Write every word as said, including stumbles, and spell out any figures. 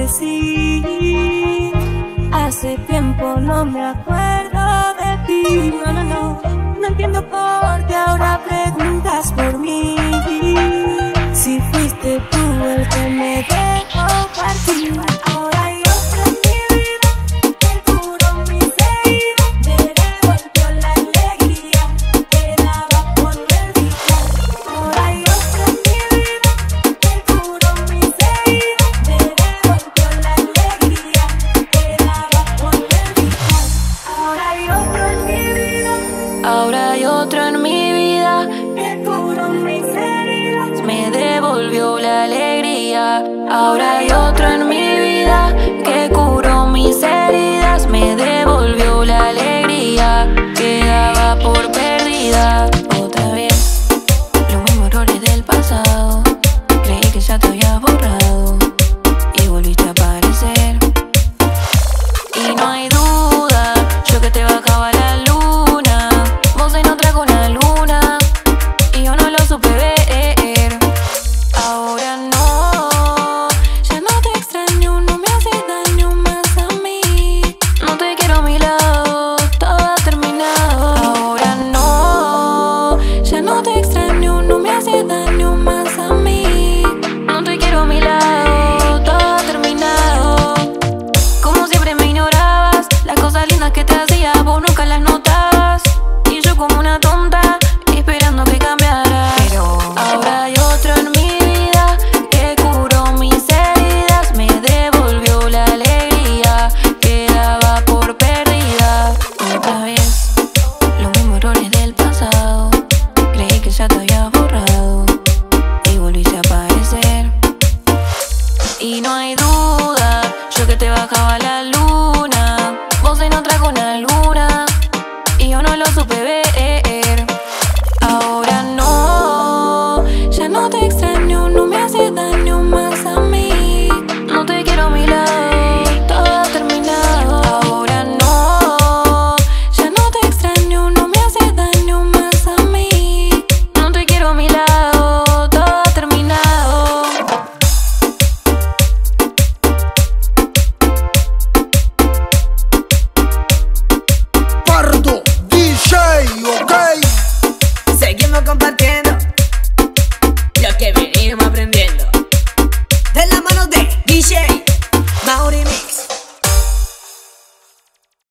sí. Hace tiempo no me acuerdo de ti. No, no, no, no entiendo por qué ahora preguntas por mí. Si fuiste tú el que me dejó partir. Ahora hay otro en mi vida que curó mis heridas, me devolvió la alegría que daba por perdida. Ahora hay otro en mi vida que curó mis heridas, me devolvió la alegría que daba por perdida. Ahora hay otro en mi vida. Ahora hay otro en mi vida que curó mis heridas, me devolvió la alegría. Ahora hay otro en mi vida que curó mis heridas, me devolvió la alegría que daba por perdida. Otra vez, los mismos errores del pasado. Creí que ya te había borrado y volviste a aparecer. Y no hay duda, yo que te bajaba la luna, vos en otra con la luna y yo no lo supe ver. Ahora no, ya no te extraño, no me haces daño más a mí. No te quiero a mi lado, todo ha terminado. Ahora no, ya no te extraño, no me haces daño más a mí. No te quiero a mi lado, todo ha terminado. Como siempre me ignorabas, las cosas lindas que te hacía vos nunca las notabas. Y yo como una tonta, esperando que cambiara. Pero ahora hay otro en mi vida que curó mis heridas, me devolvió la alegría que daba por perdida. Otra vez, los mismos errores del pasado. Creí que ya te había borrado y volviste a aparecer. Y no hay duda, yo que te bajaba la